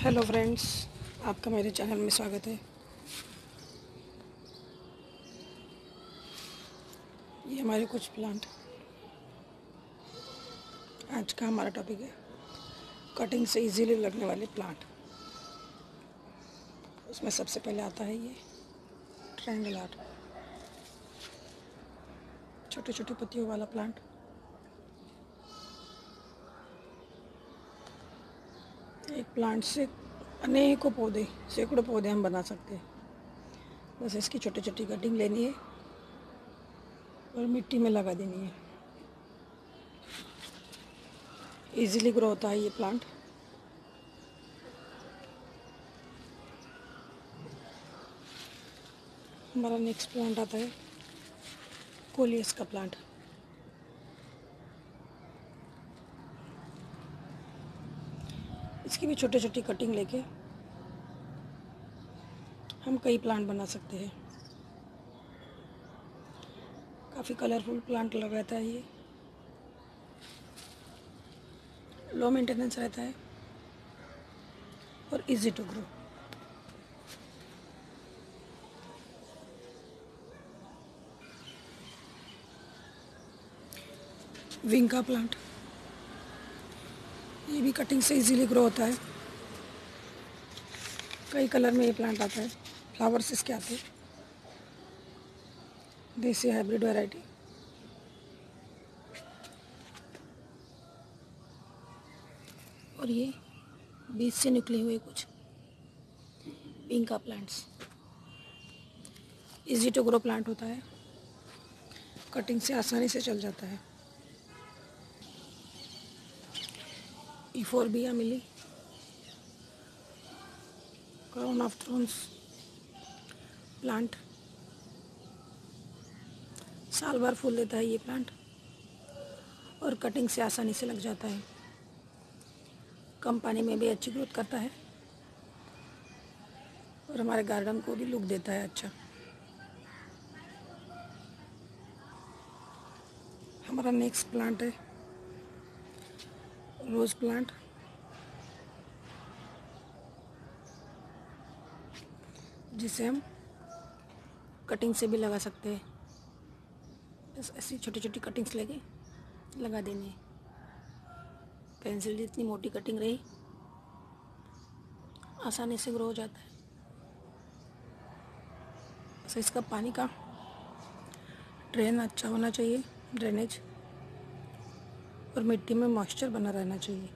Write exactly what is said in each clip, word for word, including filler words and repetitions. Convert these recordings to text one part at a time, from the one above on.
Hello friends, आपका मेरे channel में स्वागत है। ये हमारे कुछ प्लांट। आज का हमारा टॉपिक है कटिंग से इजीली लगने वाले प्लांट। उसमें सबसे पहले आता है ये ट्रायंगल आर्ट, छोटे छोटे पत्तियों वाला प्लांट। एक प्लांट से अनेकों पौधे, सैकड़ों पौधे हम बना सकते हैं। बस इसकी छोटी छोटी कटिंग लेनी है और मिट्टी में लगा देनी है। इजीली ग्रो होता है ये प्लांट। हमारा नेक्स्ट प्लांट आता है कोलियस का प्लांट। इसकी भी छोटे छोटी कटिंग लेके हम कई प्लांट बना सकते हैं। काफ़ी कलरफुल प्लांट लग रहता है। ये लो मेंटेनेंस रहता है और इजी टू ग्रो। विंग का प्लांट, ये भी कटिंग से इजीली ग्रो होता है। कई कलर में ये प्लांट आता है। फ्लावर्स इसके आते हैं, देसी हाइब्रिड वैरायटी। और ये बीज से निकले हुए कुछ विंग का plants. Easy to grow plant होता है, कटिंग से आसानी से चल जाता है। Euphorbia milii, crown of thorns plant. साल भर फूल देता है ये प्लांट और कटिंग से आसानी से लग जाता है। कम पानी में भी अच्छी ग्रोथ करता है और हमारे गार्डन को भी लुक देता है अच्छा। हमारा नेक्स्ट प्लांट है रोज प्लांट। जिसे हम कटिंग से भी लगा सकते हैं। बस ऐसी छोटी छोटी कटिंग्स लेके लगा देनी है। पेंसिल जितनी मोटी कटिंग रही आसानी से ग्रो हो जाता है। बस इसका पानी का ड्रेन अच्छा होना चाहिए, ड्रेनेज, और मिट्टी में मॉइस्चर बना रहना चाहिए।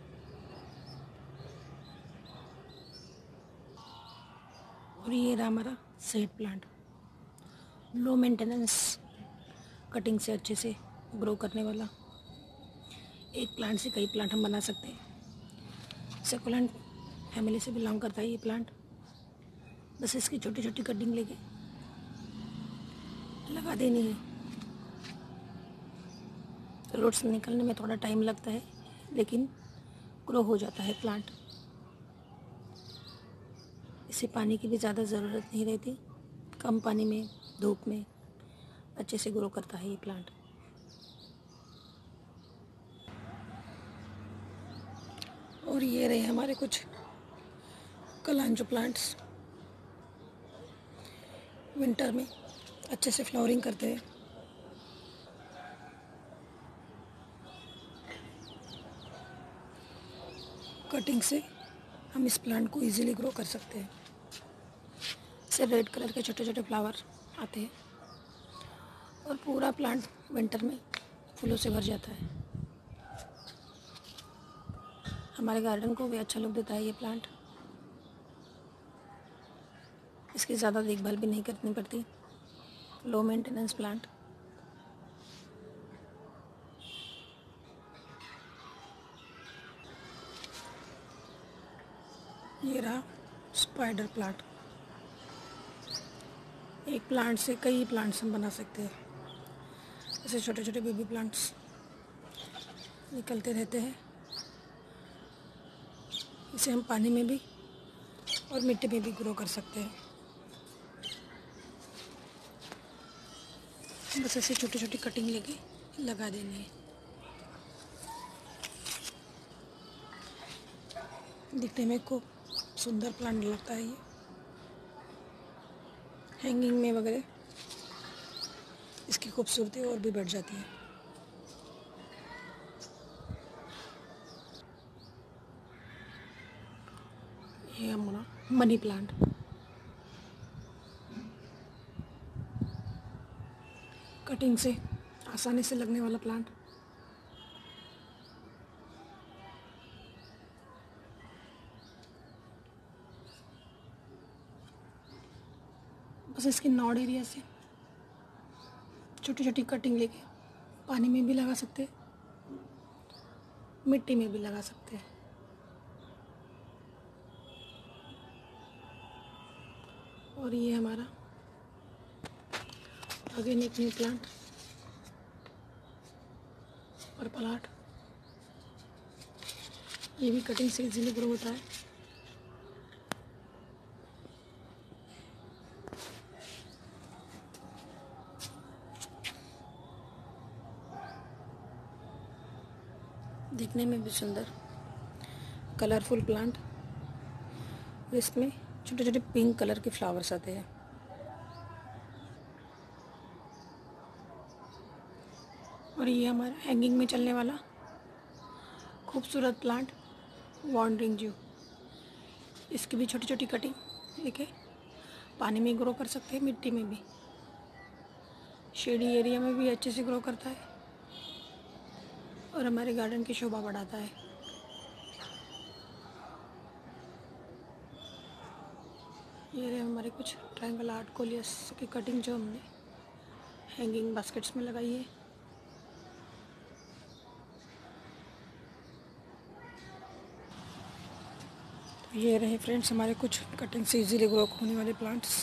और ये रहा हमारा seed plant. Low maintenance, cutting से अच्छे से ग्रो करने वाला। एक प्लांट से कई प्लांट हम बना सकते हैं। सकुलेंट फैमिली से बिलोंग करता है ये प्लांट। बस इसकी छोटी छोटी कटिंग लेके लगा देनी है। रूट्स निकलने में थोड़ा टाइम लगता है, लेकिन ग्रो हो जाता है प्लांट। इसे पानी की भी ज़्यादा ज़रूरत नहीं रहती। कम पानी में, धूप में अच्छे से ग्रो करता है ये प्लांट। और ये रहे हमारे कुछ कलांजो प्लांट्स। विंटर में अच्छे से फ्लावरिंग करते हैं। कटिंग से हम इस प्लांट को इजीली ग्रो कर सकते हैं। इससे रेड कलर के छोटे छोटे फ्लावर आते हैं और पूरा प्लांट विंटर में फूलों से भर जाता है। हमारे गार्डन को भी अच्छा लुक देता है ये प्लांट। इसकी ज़्यादा देखभाल भी नहीं करनी पड़ती। Low maintenance plant. ये रहा स्पाइडर प्लांट। एक प्लांट से कई प्लांट्स हम बना सकते हैं। ऐसे छोटे छोटे बेबी प्लांट्स निकलते रहते हैं। इसे हम पानी में भी और मिट्टी में भी ग्रो कर सकते हैं। बस ऐसे छोटी छोटी कटिंग लेके लगा देनी है। दिखने में खूब सुंदर प्लांट लगता है ये, हैंगिंग में वगैरह इसकी खूबसूरती और भी बढ़ जाती है। ये हमारा मनी प्लांट, कटिंग से आसानी से लगने वाला प्लांट। बस इसकी नॉड एरिया से छोटी छोटी कटिंग लेके पानी में भी लगा सकते हैं, मिट्टी में भी लगा सकते हैं। और ये हमारा organic new plant purple heart, ये भी कटिंग से इजीली ग्रो होता है। दिखने में भी सुंदर कलरफुल प्लांट, इसमें छोटे छोटे पिंक कलर के फ्लावर्स आते हैं। और ये हमारा हैंगिंग में चलने वाला खूबसूरत प्लांट वॉन्डरिंग जू, इसकी भी छोटी छोटी कटिंग लेके पानी में ग्रो कर सकते हैं, मिट्टी में भी, शेडी एरिया में भी अच्छे से ग्रो करता है और हमारे गार्डन की शोभा बढ़ाता है। ये रहे हमारे कुछ ट्रायंगल आर्ट कोलियस की कटिंग जो हमने हैंगिंग बास्केट्स में लगाई है। ये रहे फ्रेंड्स हमारे कुछ कटिंग से इजीली ग्रो होने वाले प्लांट्स।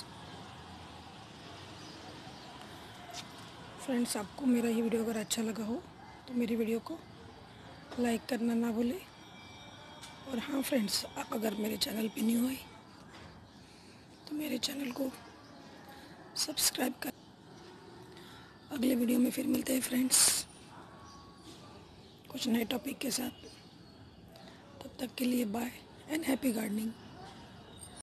फ्रेंड्स, आपको मेरा ये वीडियो अगर अच्छा लगा हो तो मेरी वीडियो को लाइक करना ना भूलें। और हाँ फ्रेंड्स, आप अगर मेरे चैनल पे न्यू आए तो मेरे चैनल को सब्सक्राइब कर। अगले वीडियो में फिर मिलते हैं फ्रेंड्स, कुछ नए टॉपिक के साथ। तब तक के लिए बाय एंड हैप्पी गार्डनिंग।